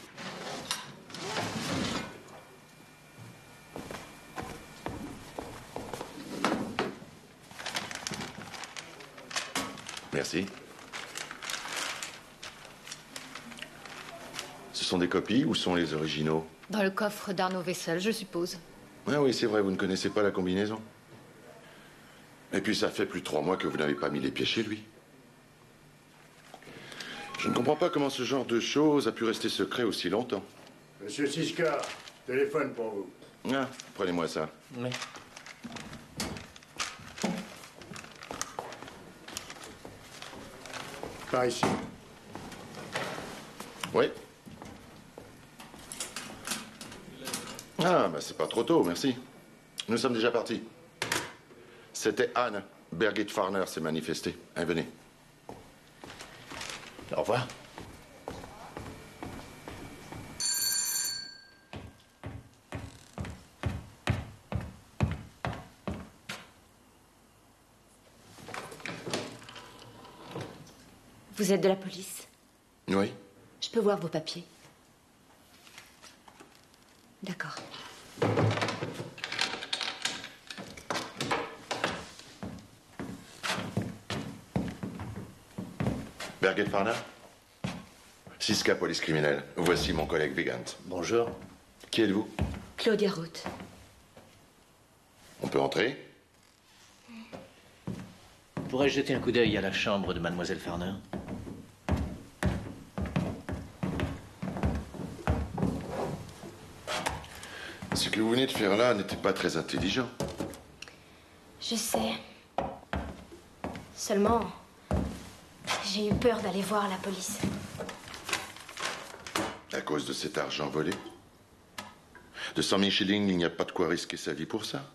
G: Merci. Ce sont des copies ou sont les originaux?
H: Dans le coffre d'Arnaud Wessel, je suppose.
G: Ah oui, c'est vrai, vous ne connaissez pas la combinaison. Et puis ça fait plus de trois mois que vous n'avez pas mis les pieds chez lui. Je ne comprends pas comment ce genre de choses a pu rester secret aussi longtemps.
B: Monsieur Siska, téléphone pour vous.
G: Ah, prenez-moi ça.
E: Oui.
B: Par ici.
G: Oui. Ah, bah c'est pas trop tôt, merci. Nous sommes déjà partis. C'était Anne. Birgit Farner s'est manifestée. Hein, venez.
E: Au revoir.
F: Vous êtes de la police?
G: Oui.
F: Je peux voir vos papiers? D'accord.
G: Birgit Farner? Siska, police criminelle. Voici mon collègue Vigant.
E: Bonjour.
G: Qui êtes-vous?
F: Claudia Roth.
G: On peut entrer?
E: Pourrais-je jeter un coup d'œil à la chambre de mademoiselle Farner?
G: Ce que vous venez de faire là n'était pas très intelligent.
A: Je sais. Seulement, j'ai eu peur d'aller voir la police.
G: À cause de cet argent volé? De cent mille shillings, il n'y a pas de quoi risquer sa vie pour ça.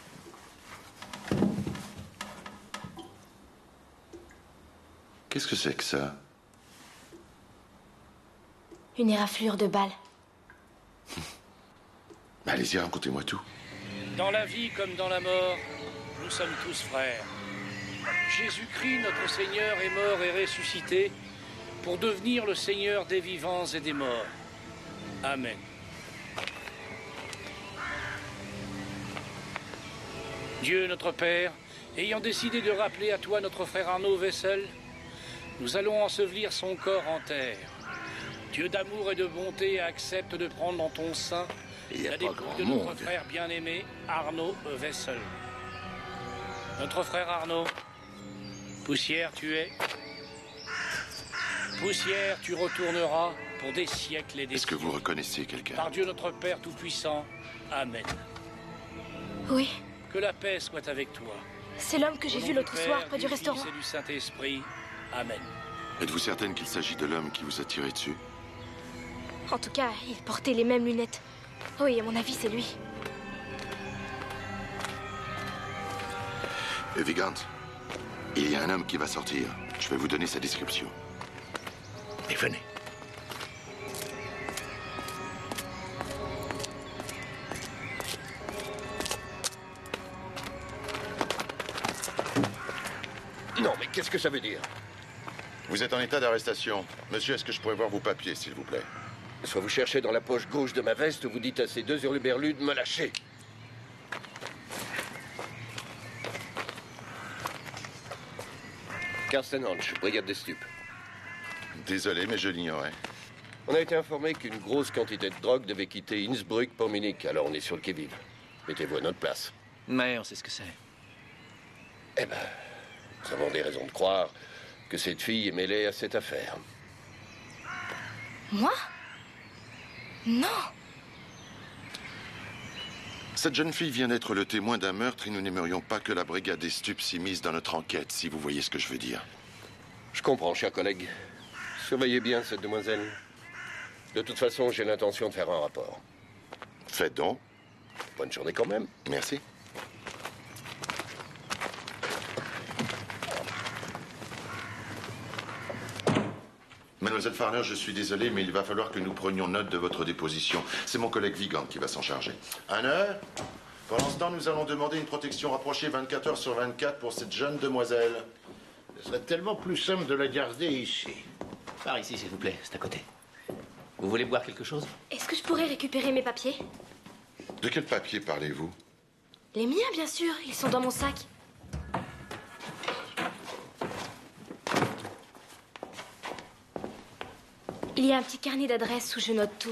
G: Qu'est-ce que c'est que ça?
A: Une éraflure de balles.
G: Allez-y, racontez-moi tout.
L: Dans la vie comme dans la mort, nous sommes tous frères. Jésus-Christ, notre Seigneur, est mort et ressuscité pour devenir le Seigneur des vivants et des morts. Amen. Dieu, notre Père, ayant décidé de rappeler à toi notre frère Arnaud Wessel, nous allons ensevelir son corps en terre. Dieu d'amour et de bonté accepte de prendre dans ton sein la dépouille de notre frère bien-aimé, Arnaud Wessel. Notre frère Arnaud, poussière tu es, poussière tu retourneras pour des siècles et des
G: Est-ce que
L: siècles.
G: vous reconnaissez quelqu'un?
L: Par Dieu notre Père Tout-Puissant, Amen.
A: Oui,
L: Que la paix soit avec toi.
A: c'est l'homme que j'ai
L: Au nom
A: vu
L: du
A: l'autre
L: Père,
A: soir près du
L: Fils
A: restaurant.
L: et du Saint-Esprit, Amen.
G: Êtes-vous certaine qu'il s'agit de l'homme qui vous a tiré dessus?
A: En tout cas, il portait les mêmes lunettes. Oui, à mon avis, c'est lui.
G: Et Vigant, il y a un homme qui va sortir. Je vais vous donner sa description. Et venez.
M: Non, mais qu'est-ce que ça veut dire?
G: Vous êtes en état d'arrestation. Monsieur, est-ce que je pourrais voir vos papiers, s'il vous plaît?
M: Soit vous cherchez dans la poche gauche de ma veste, ou vous dites à ces deux hurluberlus de me lâcher. Carsten Hansch, brigade des stupes.
G: Désolé, mais je l'ignorais.
M: On a été informé qu'une grosse quantité de drogue devait quitter Innsbruck pour Munich, alors on est sur le qui-vive. Mettez-vous à notre place.
E: Mais on sait ce que c'est.
M: Eh ben, nous avons des raisons de croire que cette fille est mêlée à cette affaire.
A: Moi? Non.
G: Cette jeune fille vient d'être le témoin d'un meurtre et nous n'aimerions pas que la brigade des stupes s'immisce dans notre enquête, si vous voyez ce que je veux dire.
M: Je comprends, cher collègue. Surveillez bien cette demoiselle. De toute façon, j'ai l'intention de faire un rapport.
G: Faites donc.
M: Bonne journée quand même.
G: Merci. Mademoiselle Farner, je suis désolé, mais il va falloir que nous prenions note de votre déposition. C'est mon collègue Vigant qui va s'en charger. Anne, pendant ce temps, nous allons demander une protection rapprochée vingt-quatre heures sur vingt-quatre pour cette jeune demoiselle.
D: Ce serait tellement plus simple de la garder ici.
E: Par ici, s'il vous plaît, c'est à côté. Vous voulez boire quelque chose?
A: Est-ce que je pourrais récupérer mes papiers?
G: De quel papier parlez-vous?
A: Les miens, bien sûr. Ils sont dans mon sac. Il y a un petit carnet d'adresses où je note tout.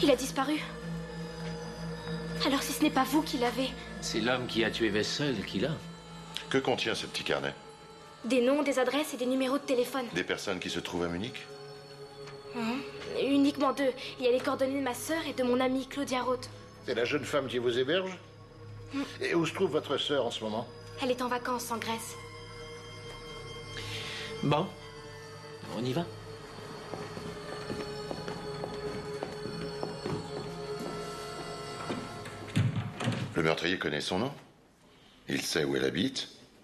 A: qu'il a disparu. Alors si ce n'est pas vous qui l'avez?
E: C'est l'homme qui a tué Wessel qui l'a.
G: Que contient ce petit carnet?
A: Des noms, des adresses et des numéros de téléphone.
G: Des personnes qui se trouvent à Munich?
A: Hum, Uniquement deux. Il y a les coordonnées de ma sœur et de mon amie Claudia Roth.
D: C'est la jeune femme qui vous héberge?
A: Hum.
D: Et où se trouve votre sœur en ce moment?
A: Elle est en vacances en Grèce.
E: Bon, on y va.
G: Le meurtrier connaît son nom. Il sait où elle habite.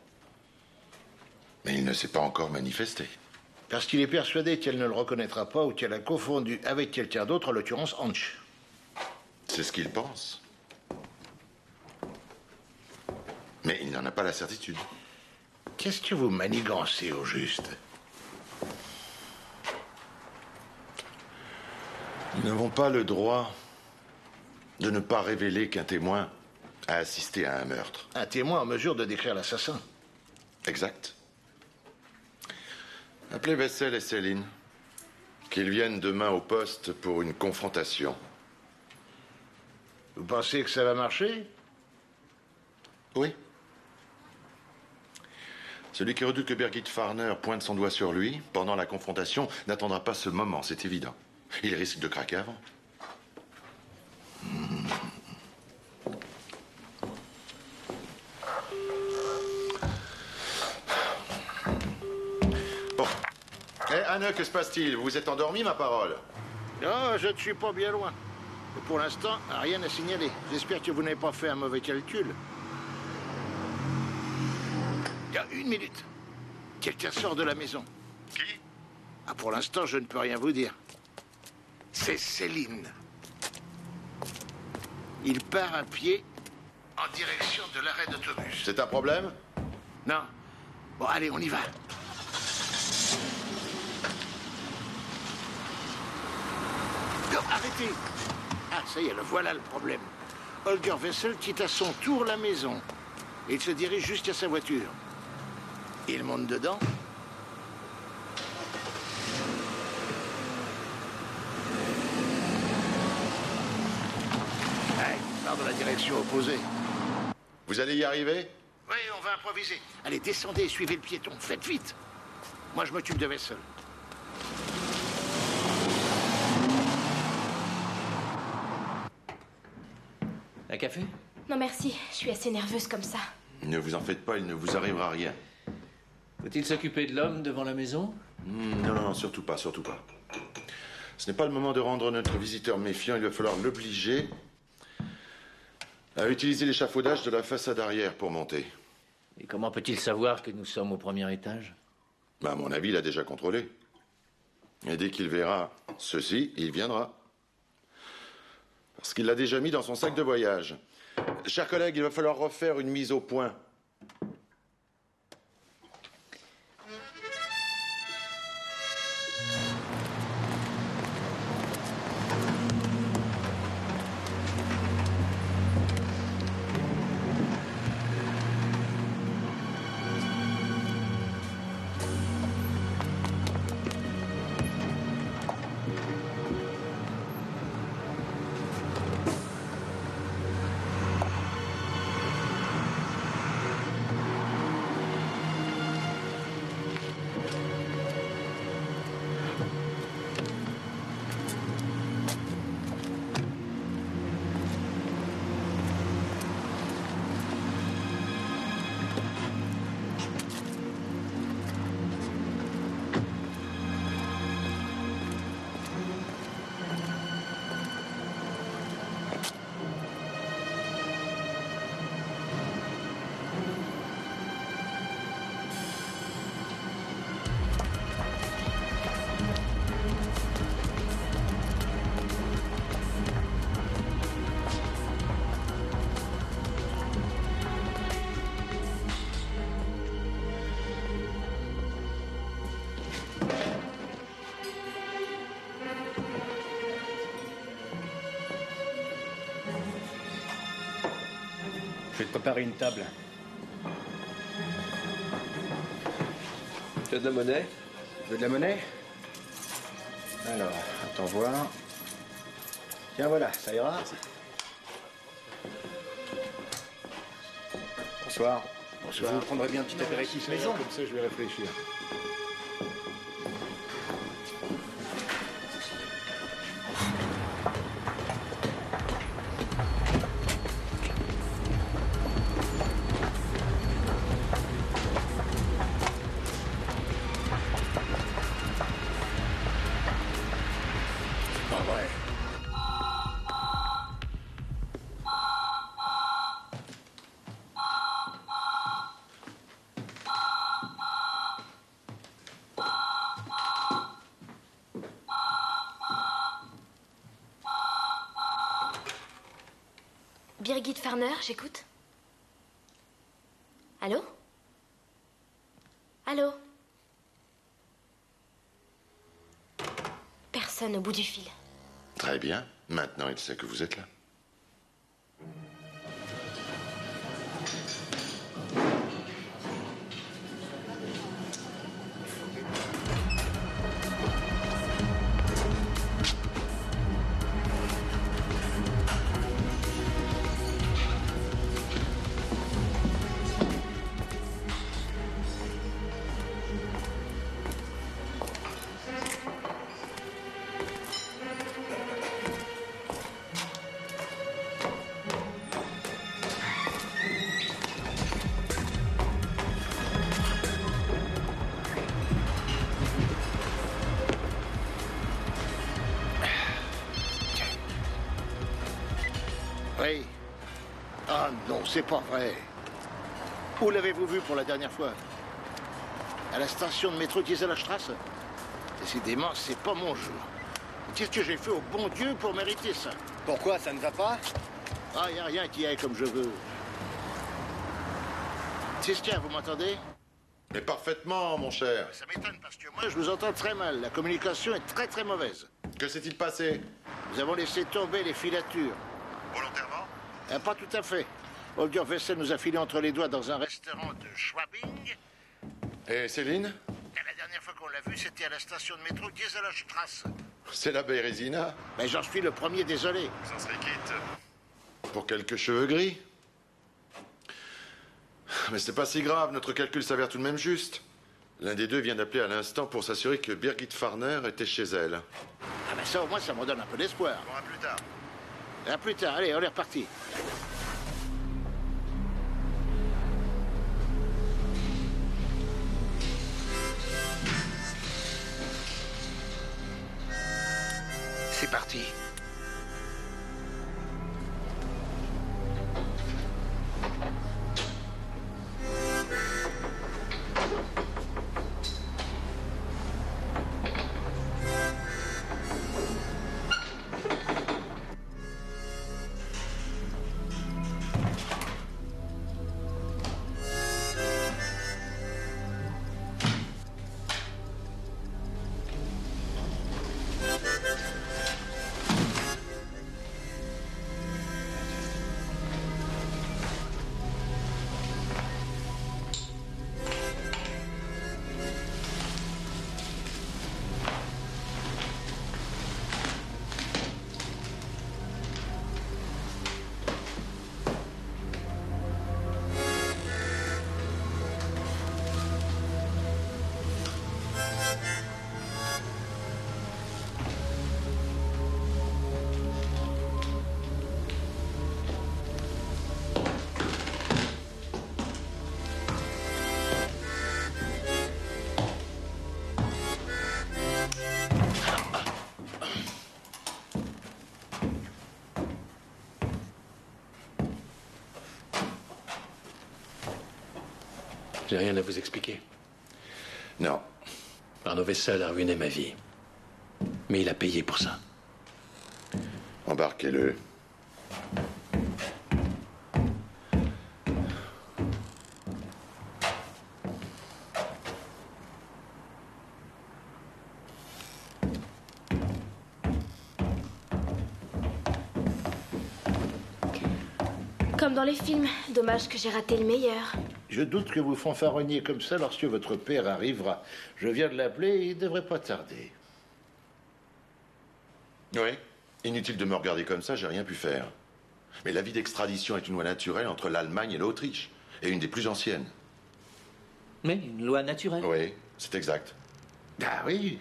G: Mais il ne s'est pas encore manifesté.
D: Parce qu'il est persuadé qu'elle ne le reconnaîtra pas ou qu'elle a confondu avec quelqu'un d'autre, en l'occurrence Hanch.
G: C'est ce qu'il pense. Mais il n'en a pas la certitude.
D: Qu'est-ce que vous manigancez au juste?
G: Nous n'avons pas le droit de ne pas révéler qu'un témoin a assisté à un meurtre.
D: Un témoin en mesure de décrire l'assassin.
G: Exact. Appelez Wessel et Céline. Qu'ils viennent demain au poste pour une confrontation.
D: Vous pensez que ça va marcher?
G: Oui. Celui qui redoute que Birgit Farner pointe son doigt sur lui pendant la confrontation n'attendra pas ce moment, c'est évident. Il risque de craquer avant. Bon. Eh, Anne, que se passe-t-il? Vous êtes endormi, ma parole?
D: Oh, je ne suis pas bien loin. Et pour l'instant, rien à signaler. J'espère que vous n'avez pas fait un mauvais calcul. Il y a une minute. Quelqu'un sort de la maison.
G: Qui?
D: Ah, pour l'instant, je ne peux rien vous dire. C'est Céline. Il part à pied en direction de l'arrêt d'autobus.
G: C'est un problème?
D: Non. Bon, allez, on y va. Non, arrêtez. Ah, ça y est, le voilà le problème. Holger Wessel quitte à son tour la maison. Et il se dirige jusqu'à sa voiture. Il monte dedans. Allez, il part dans la direction opposée.
G: Vous allez y arriver?
D: Oui, on va improviser. Allez, descendez et suivez le piéton. Faites vite. Moi, je m'occupe de Wessel.
E: Un café?
A: Non merci, je suis assez nerveuse comme ça.
G: Ne vous en faites pas, il ne vous arrivera rien.
E: Faut-il s'occuper de l'homme devant la maison?
G: Hmm, non, non, non, surtout pas, surtout pas. Ce n'est pas le moment de rendre notre visiteur méfiant. Il va falloir l'obliger à utiliser l'échafaudage de la façade arrière pour monter.
E: Et comment peut-il savoir que nous sommes au premier étage?
G: Bah, à mon avis, il a déjà contrôlé. Et dès qu'il verra ceci, il viendra. Parce qu'il l'a déjà mis dans son sac de voyage. Chers collègues, il va falloir refaire une mise au point.
C: Je vais te préparer une table.
I: Tu as de la monnaie?
C: Tu veux de la monnaie? Alors, attends voir.
B: Tiens, voilà, ça ira.
C: Bonsoir.
B: Bonsoir.
C: Vous prendrez bien un petit apéritif maison.
D: Comme ça, je vais réfléchir.
B: Pas vrai.
A: Birgit Farner, j'écoute. Allô? Allô? Personne au bout du fil.
G: Très bien. Maintenant, il sait que vous êtes là.
D: Oui. Ah non, c'est pas vrai. Où l'avez-vous vu pour la dernière fois? À la station de métro Dieselstrasse? Décidément, c'est pas mon jour. Qu'est-ce que j'ai fait au bon Dieu pour mériter ça?
C: Pourquoi, ça ne va pas?
D: Ah, y a rien qui aille comme je veux. Siskia, vous m'entendez?
G: Mais parfaitement, mon cher.
D: Ça m'étonne parce que moi, je vous entends très mal. La communication est très très mauvaise.
G: Que s'est-il passé?
D: Nous avons laissé tomber les filatures.
G: Volontairement?
D: Ah, pas tout à fait. Holger Wessel nous a filé entre les doigts dans un restaurant de Schwabing.
G: Et Céline?
D: Et la dernière fois qu'on l'a vue, c'était à la station de métro Dieselstrasse.
G: C'est la Bérésina?
D: Mais j'en suis le premier désolé.
G: Ça serait quitte. Pour quelques cheveux gris? Mais c'est pas si grave, notre calcul s'avère tout de même juste. L'un des deux vient d'appeler à l'instant pour s'assurer que Birgit Farner était chez elle.
D: Ah ben ça, au moins, ça me donne un peu d'espoir.
G: Bon, à plus tard.
D: À plus tard, allez, on est reparti. C'est parti.
J: J'ai rien à vous expliquer.
G: Non.
J: Arnaud Wessel a ruiné ma vie. Mais il a payé pour ça.
G: Embarquez-le.
A: Comme dans les films. Dommage que j'ai raté le meilleur.
D: Je doute que vous fanfaronniez comme ça lorsque votre père arrivera. Je viens de l'appeler et il devrait pas tarder.
G: Oui. Inutile de me regarder comme ça, j'ai rien pu faire. Mais l'avis d'extradition est une loi naturelle entre l'Allemagne et l'Autriche, et une des plus anciennes.
E: Mais une loi naturelle.
G: Oui, c'est exact.
D: Ah oui.